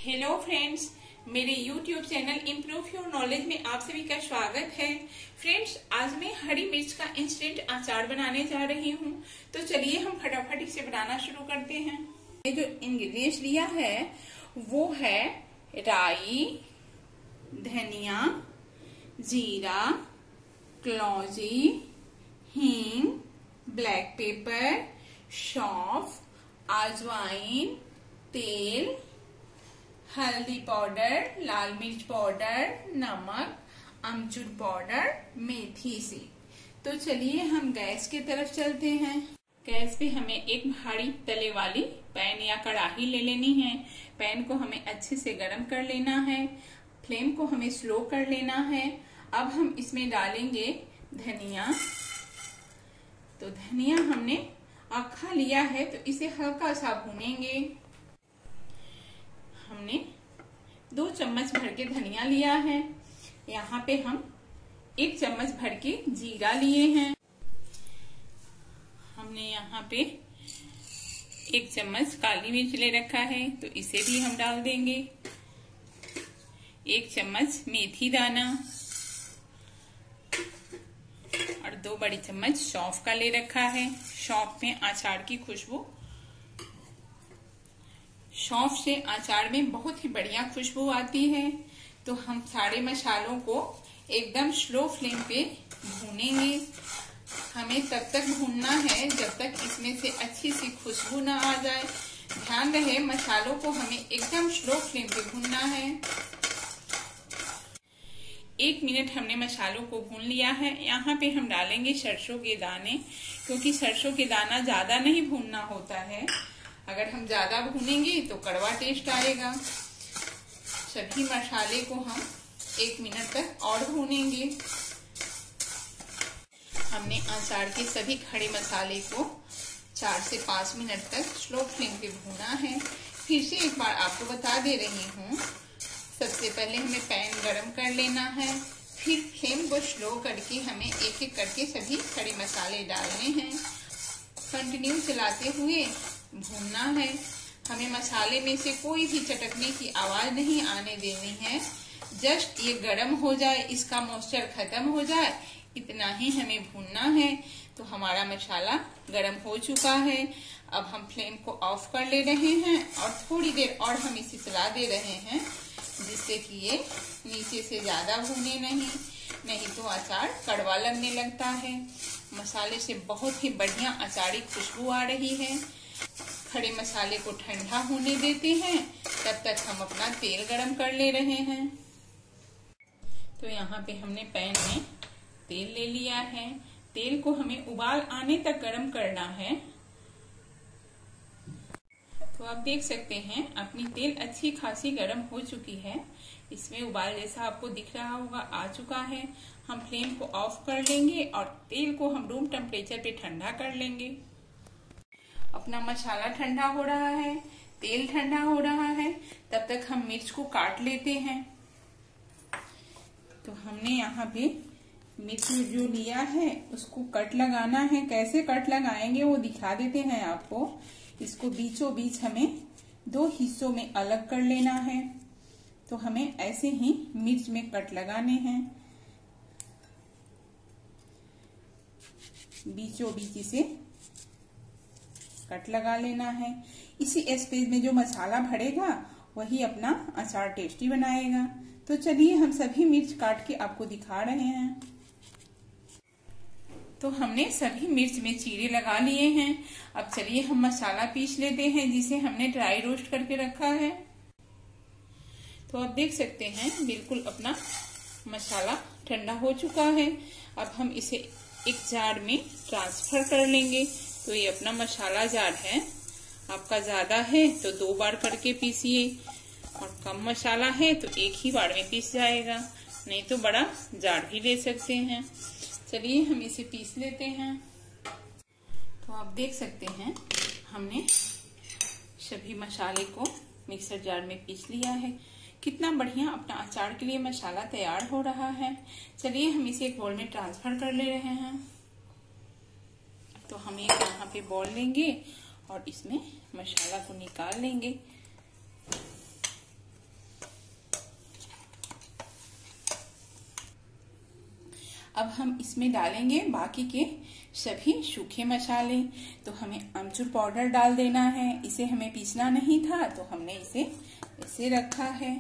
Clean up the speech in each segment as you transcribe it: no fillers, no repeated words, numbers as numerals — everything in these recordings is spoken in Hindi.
हेलो फ्रेंड्स, मेरे YouTube channel improve your knowledge में आप सभी का स्वागत है। फ्रेंड्स, आज मैं हरी मिर्च का इंस्टेंट अचार बनाने जा रही हूँ। तो चलिए हम फटाफट इसे बनाना शुरू करते हैं। ये जो इंग्रेडिएंट्स लिया है वो है राई, धनिया, जीरा, कलौंजी, हींग, ब्लैक पेपर, सौंफ, अजवाइन, तेल, हल्दी पाउडर, लाल मिर्च पाउडर, नमक, अमचूर पाउडर, मेथी से। तो चलिए हम गैस की तरफ चलते हैं। गैस पे हमें एक भारी तले वाली पैन या कढ़ाई ले लेनी है। पैन को हमें अच्छे से गर्म कर लेना है। फ्लेम को हमें स्लो कर लेना है। अब हम इसमें डालेंगे धनिया। तो धनिया हमने आखा लिया है तो इसे हल्का सा भूनेंगे। हमने 2 चम्मच भर के धनिया लिया है। यहाँ पे हम 1 चम्मच भर के जीरा लिए हैं। हमने यहाँ पे 1 चम्मच काली मिर्च ले रखा है तो इसे भी हम डाल देंगे। 1 चम्मच मेथी दाना और 2 बड़ी चम्मच सौंफ का ले रखा है। सौंफ में अचार की खुशबू, सौंफ से अचार में बहुत ही बढ़िया खुशबू आती है। तो हम सारे मसालों को एकदम स्लो फ्लेम पे भूनेंगे। हमें तब तक भूनना है जब तक इसमें से अच्छी सी खुशबू ना आ जाए। ध्यान रहे मसालों को हमें एकदम स्लो फ्लेम पे भूनना है। 1 मिनट हमने मसालों को भून लिया है। यहाँ पे हम डालेंगे सरसों के दाने, क्योंकि सरसों के दाना ज्यादा नहीं भूनना होता है। अगर हम ज्यादा भूनेंगे तो कड़वा टेस्ट आएगा। सभी मसाले को हम 1 मिनट तक और भूनेंगे। हमने अचार के सभी खड़े मसाले को 4 से 5 मिनट तक स्लो फ्लेम पे भूना है। फिर से एक बार आपको बता दे रही हूँ, सबसे पहले हमें पैन गरम कर लेना है। फिर फ्लेम को स्लो करके हमें एक एक करके सभी खड़े मसाले डालने हैं। कंटिन्यू चलाते हुए भूनना है। हमें मसाले में से कोई भी चटकने की आवाज नहीं आने देनी है। जस्ट ये गरम हो जाए, इसका मॉइस्चर खत्म हो जाए, इतना ही हमें भूनना है। तो हमारा मसाला गरम हो चुका है। अब हम फ्लेम को ऑफ कर ले रहे हैं और थोड़ी देर और हम इसे चला दे रहे हैं, जिससे कि ये नीचे से ज्यादा भूने नहीं तो अचार कड़वा लगने लगता है। मसाले से बहुत ही बढ़िया अचारी खुशबू आ रही है। खड़े मसाले को ठंडा होने देते हैं, तब तक हम अपना तेल गरम कर ले रहे हैं। तो यहाँ पे हमने पैन में तेल ले लिया है। तेल को हमें उबाल आने तक गरम करना है। तो आप देख सकते हैं अपनी तेल अच्छी खासी गरम हो चुकी है। इसमें उबाल जैसा आपको दिख रहा होगा आ चुका है। हम फ्लेम को ऑफ कर लेंगे और तेल को हम रूम टेम्परेचर पे ठंडा कर लेंगे। अपना मसाला ठंडा हो रहा है, तेल ठंडा हो रहा है, तब तक हम मिर्च को काट लेते हैं। तो हमने यहाँ पे मिर्च जो लिया है उसको कट लगाना है। कैसे कट लगाएंगे वो दिखा देते हैं आपको। इसको बीचों बीच हमें 2 हिस्सों में अलग कर लेना है। तो हमें ऐसे ही मिर्च में कट लगाने हैं। बीचों बीच इसे कट लगा लेना है। इसी स्टेज में जो मसाला भरेगा वही अपना अचार टेस्टी बनाएगा। तो चलिए हम सभी मिर्च काट के आपको दिखा रहे हैं। तो हमने सभी मिर्च में चीरे लगा लिए हैं। अब चलिए हम मसाला पीस लेते हैं, जिसे हमने ड्राई रोस्ट करके रखा है। तो आप देख सकते हैं बिल्कुल अपना मसाला ठंडा हो चुका है। अब हम इसे एक जार में ट्रांसफर कर लेंगे। तो ये अपना मसाला जार है। आपका ज्यादा है तो 2 बार करके पीसिए, और कम मसाला है तो एक ही बार में पीस जाएगा, नहीं तो बड़ा जार भी ले सकते हैं। चलिए हम इसे पीस लेते हैं। तो आप देख सकते हैं हमने सभी मसाले को मिक्सर जार में पीस लिया है। कितना बढ़िया अपना अचार के लिए मसाला तैयार हो रहा है। चलिए हम इसे एक बोल में ट्रांसफर कर ले रहे हैं। तो हम एक यहाँ पे बॉल लेंगे और इसमें मसाला को निकाल लेंगे। अब हम इसमें डालेंगे बाकी के सभी सूखे मसाले। तो हमें आमचूर पाउडर डाल देना है, इसे हमें पीसना नहीं था तो हमने इसे ऐसे रखा है।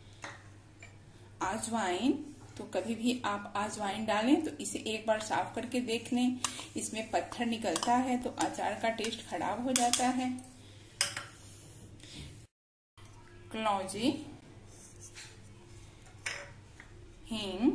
अजवाइन, तो कभी भी आप अजवाइन डालें तो इसे एक बार साफ करके देख लें, इसमें पत्थर निकलता है तो अचार का टेस्ट खराब हो जाता है। कलौंजी, हींग,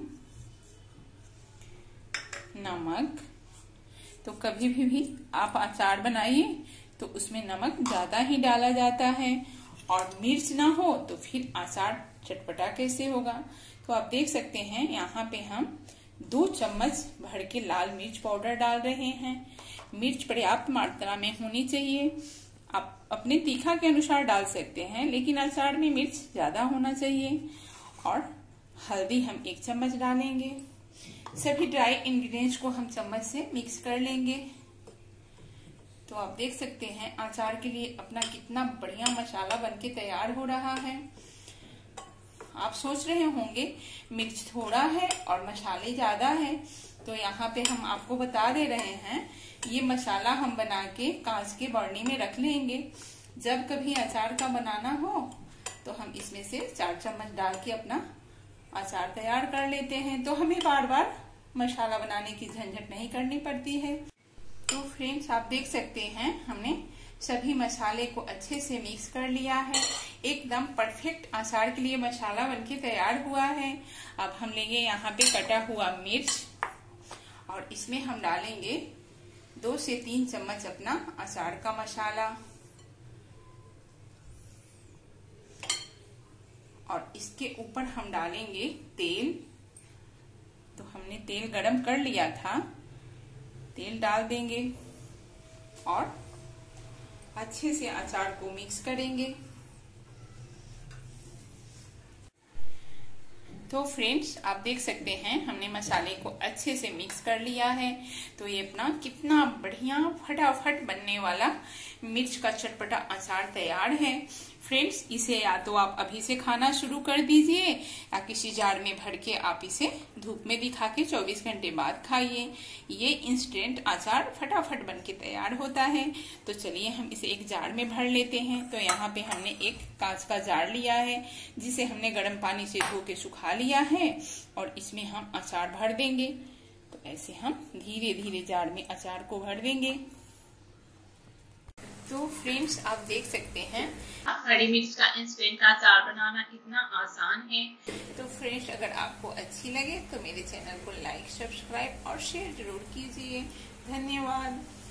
नमक। तो कभी भी आप अचार बनाइए तो उसमें नमक ज्यादा ही डाला जाता है, और मिर्च ना हो तो फिर अचार चटपटा कैसे होगा। तो आप देख सकते हैं यहाँ पे हम 2 चम्मच भर के लाल मिर्च पाउडर डाल रहे हैं। मिर्च पर्याप्त मात्रा में होनी चाहिए, आप अपने तीखा के अनुसार डाल सकते हैं, लेकिन अचार में मिर्च ज्यादा होना चाहिए। और हल्दी हम 1 चम्मच डालेंगे। सभी ड्राई इंग्रेडिएंट्स को हम चम्मच से मिक्स कर लेंगे। तो आप देख सकते हैं अचार के लिए अपना कितना बढ़िया मसाला बनके तैयार हो रहा है। आप सोच रहे होंगे मिर्च थोड़ा है और मसाले ज्यादा है, तो यहाँ पे हम आपको बता दे रहे हैं ये मसाला हम बना के कांच के बरनी में रख लेंगे। जब कभी अचार का बनाना हो तो हम इसमें से 4 चम्मच डाल के अपना अचार तैयार कर लेते हैं, तो हमें बार बार मसाला बनाने की झंझट नहीं करनी पड़ती है। तो फ्रेंड्स आप देख सकते हैं हमने सभी मसाले को अच्छे से मिक्स कर लिया है। एकदम परफेक्ट अचार के लिए मसाला बनके तैयार हुआ है। अब हम लेंगे यहाँ पे कटा हुआ मिर्च, और इसमें हम डालेंगे 2 से 3 चम्मच अपना अचार का मसाला, और इसके ऊपर हम डालेंगे तेल। तो हमने तेल गरम कर लिया था, तेल डाल देंगे और अच्छे से अचार को मिक्स करेंगे। तो फ्रेंड्स आप देख सकते हैं हमने मसाले को अच्छे से मिक्स कर लिया है। तो ये अपना कितना बढ़िया फटाफट बनने वाला मिर्च का चटपटा अचार तैयार है। फ्रेंड्स इसे या तो आप अभी से खाना शुरू कर दीजिए, या किसी जार में भर के आप इसे धूप में दिखा के 24 घंटे बाद खाइए। ये इंस्टेंट अचार फटाफट बन के तैयार होता है। तो चलिए हम इसे एक जार में भर लेते हैं। तो यहाँ पे हमने एक कांच का जार लिया है, जिसे हमने गर्म पानी से धो के सुखा लिया है, और इसमें हम अचार भर देंगे। तो ऐसे हम धीरे धीरे जार में अचार को भर देंगे। तो फ्रेंड्स आप देख सकते हैं हरी मिर्च का इंस्टेंट अचार बनाना कितना आसान है। तो फ्रेंड्स अगर आपको अच्छी लगे तो मेरे चैनल को लाइक, सब्सक्राइब और शेयर जरूर कीजिए। धन्यवाद।